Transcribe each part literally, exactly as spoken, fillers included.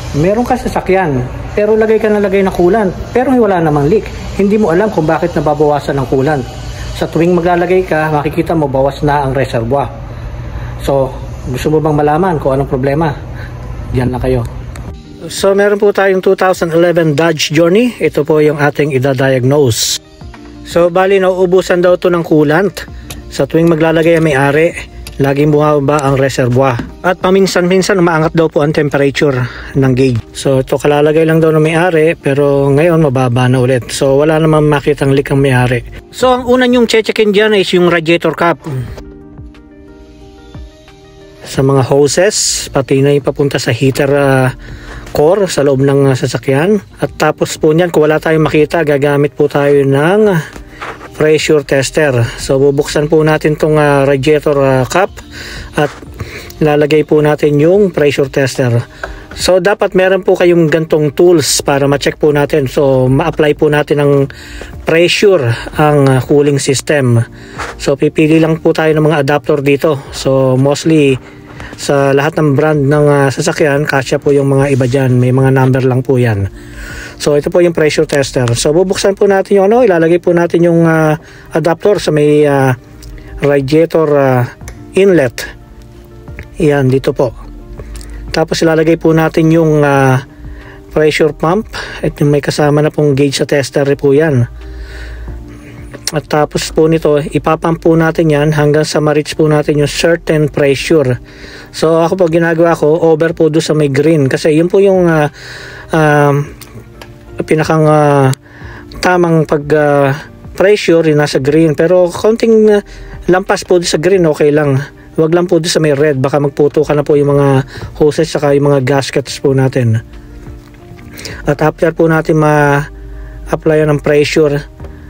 Meron ka sasakyan, pero lagay ka na lagay na coolant, pero wala namang leak. Hindi mo alam kung bakit nababawasan ng coolant. Sa tuwing maglalagay ka, makikita mo bawas na ang reservoir. So, gusto mo bang malaman kung anong problema? Diyan na kayo. So, meron po tayong two thousand eleven Dodge Journey. Ito po yung ating idadiagnose. So, bali nauubusan daw to ng coolant. Sa tuwing maglalagay ang may-ari, laging bumaba ang reservoir. At paminsan-minsan umaangat daw po ang temperature ng gauge. So ito kalalagay lang daw ng may-ari, pero ngayon mababa na ulit. So wala namang makitang leak ang may-ari. So ang una nyong che-checkin dyan is yung radiator cap. Sa mga hoses, pati na yung papunta sa heater uh, core sa loob ng uh, sasakyan. At tapos po niyan, kung wala tayong makita, gagamit po tayo ng pressure tester. So bubuksan po natin tong uh, radiator uh, cap at lalagay po natin yung pressure tester. So dapat meron po kayong gantong tools para ma-check po natin. So ma-apply po natin ng pressure ang uh, cooling system. So pipili lang po tayo ng mga adapter dito. So mostly sa lahat ng brand ng uh, sasakyan, kasya po yung mga iba dyan. May mga number lang po yan. So ito po yung pressure tester. So bubuksan po natin yung ano, ilalagay po natin yung uh, adapter sa may uh, radiator uh, inlet. Yan, dito po. Tapos ilalagay po natin yung uh, pressure pump. At may kasama na pong gauge sa tester po yan. At tapos po nito, ipapump po natin yan hanggang sa ma-reach po natin yung certain pressure. So ako po ginagawa ko, over po doon sa may green. Kasi yun po yung uh, uh, pinakang uh, tamang pag uh, pressure yung nasa green, pero konting uh, lampas po sa green okay lang, wag lang po doon sa may red, baka magputo ka na po yung mga hoses saka yung mga gaskets po natin. At after po natin ma-apply ng pressure,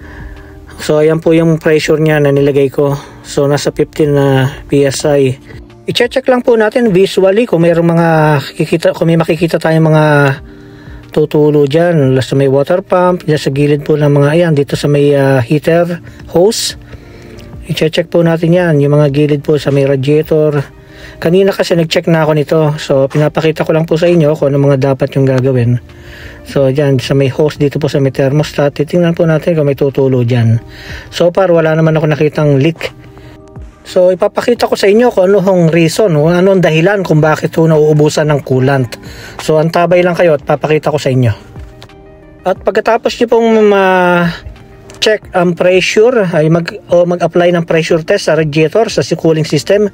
so ayan po yung pressure nya na nilagay ko, so nasa fifteen uh, P S I. I-check lang po natin visually kung mayroong mga kikita, kung may makikita tayong mga tutulo dyan sa may water pump, dyan sa gilid po ng mga ayan, dito sa may uh, heater hose. I-check po natin yan, yung mga gilid po sa may radiator. Kanina kasi nag-check na ako nito, so pinapakita ko lang po sa inyo kung ano mga dapat yung gagawin. So dyan sa may hose, dito po sa may thermostat, titingnan po natin kung may tutulo dyan. So far wala naman ako nakitang leak. So ipapakita ko sa inyo kung anong reason, anong dahilan kung bakit ito nauubusan ng coolant. So antabay lang kayo at papakita ko sa inyo. At pagkatapos nyo pong ma-check ang pressure, ay mag, o mag-apply ng pressure test sa radiator, sa cooling system,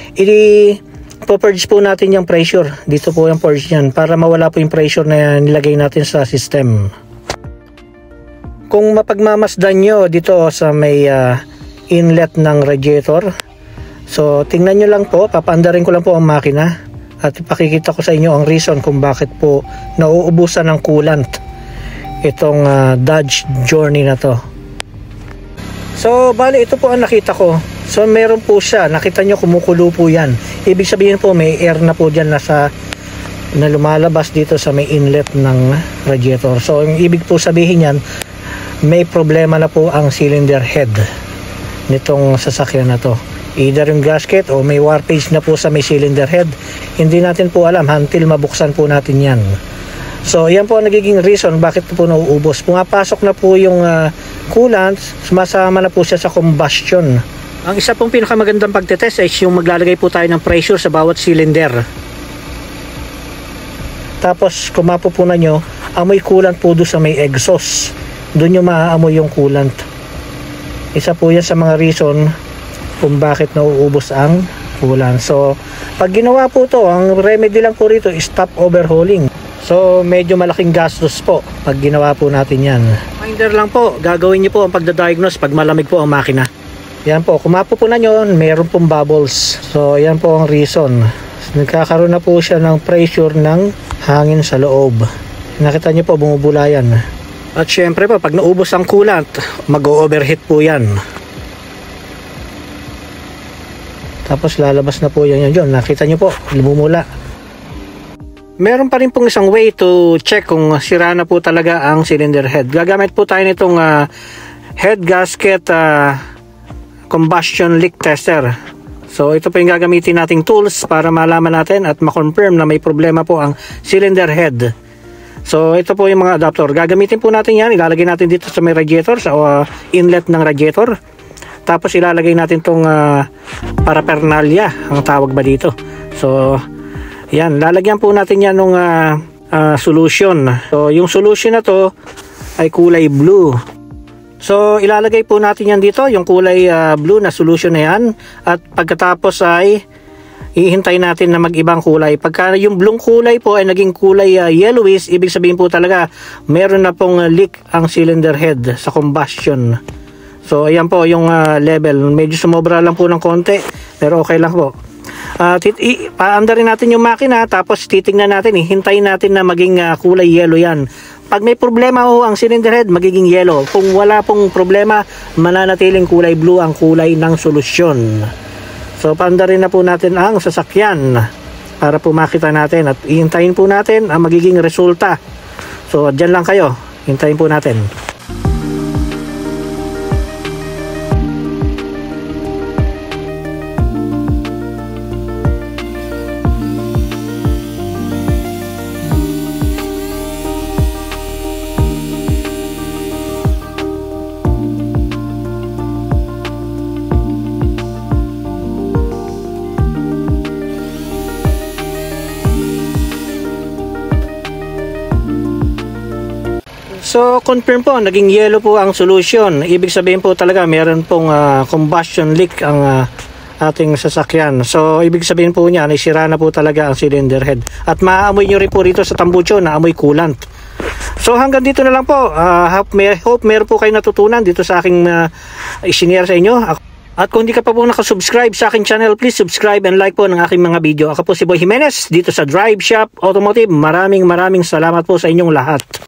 i-purge po natin yung pressure. Dito po yung purge yan para mawala po yung pressure na nilagay natin sa system. Kung mapagmamasdan nyo dito sa may uh, inlet ng radiator, so tingnan nyo lang po, papaandarin ko lang po ang makina at ipakikita ko sa inyo ang reason kung bakit po nauubusan ng coolant itong uh, Dodge Journey na to. So bali ito po ang nakita ko. So meron po siya, nakita nyo kumukulo po yan. Ibig sabihin po may air na po dyan nasa, na lumalabas dito sa may inlet ng radiator. So ang ibig po sabihin yan, may problema na po ang cylinder head nitong sasakyan na to. Either yung gasket o may warpage na po sa may cylinder head. Hindi natin po alam until mabuksan po natin yan. So yan po ang nagiging reason bakit po nauubos. Pumapasok na po yung uh, coolant, sumasama na po siya sa combustion. Ang isa pong pinakamagandang pagtetest ay yung maglalagay po tayo ng pressure sa bawat cylinder. Tapos kung mapupunan nyo, amoy coolant po doon sa may exhaust. Doon yung maaamoy yung coolant. Isa po yan sa mga reason kung bakit nauubos ang coolant. So pag ginawa po to, ang remedy lang po rito is stop overhauling. So medyo malaking gastos po pag ginawa po natin yan. Reminder lang po, gagawin nyo po ang pagdadiagnose pag malamig po ang makina. Yan po, kung mapupunan nyo, meron pong bubbles. So yan po ang reason. Nagkakaroon na po siya ng pressure ng hangin sa loob. Nakita nyo po, bumubula yan. At syempre po, pag naubos ang coolant, mag-overheat po yan. Tapos lalabas na po yan yun. Nakita nyo po, lumumula. Meron pa rin pong isang way to check kung sira na po talaga ang cylinder head. Gagamit po tayo nitong uh, head gasket uh, combustion leak tester. So ito po yung gagamitin nating tools para malaman natin at ma-confirm na may problema po ang cylinder head. So ito po yung mga adapter. Gagamitin po natin yan. Ilalagay natin dito sa may radiator, sa uh, inlet ng radiator. Tapos ilalagay natin tong uh, paraphernalia, ang tawag ba dito. So yan, lalagyan po natin yan ng uh, uh, solution. So yung solution na to ay kulay blue. So ilalagay po natin yan dito, yung kulay uh, blue na solution na yan. At pagkatapos ay ihintay natin na mag-ibang kulay. Pagka yung blue kulay po ay naging kulay uh, yellowish, ibig sabihin po talaga meron na pong uh, leak ang cylinder head sa combustion. So ayan po yung uh, level. Medyo sumobra lang po ng konti, pero okay lang po. Uh, paandarin natin yung makina, tapos titingnan natin, hintayin natin na maging uh, kulay yellow yan. Pag may problema ho ang cylinder head, magiging yellow. Kung wala pong problema, mananatiling kulay blue ang kulay ng solusyon. So paandarin na po natin ang sasakyan para po makita natin at ihintayin po natin ang magiging resulta. So dyan lang kayo, hintayin po natin. So confirm po, naging yellow po ang solution. Ibig sabihin po talaga meron pong uh, combustion leak ang uh, ating sasakyan. So ibig sabihin po niya, naisira na po talaga ang cylinder head. At maaamoy nyo rin po rito sa tambucho na amoy coolant. So hanggang dito na lang po. uh, hope, may, hope meron po kayo natutunan dito sa aking uh, isinare sa inyo. At kung hindi ka pa po nakasubscribe sa aking channel, please subscribe and like po ng aking mga video. Ako po si Boy Jimenez dito sa Drive Shop Automotive. Maraming maraming salamat po sa inyong lahat.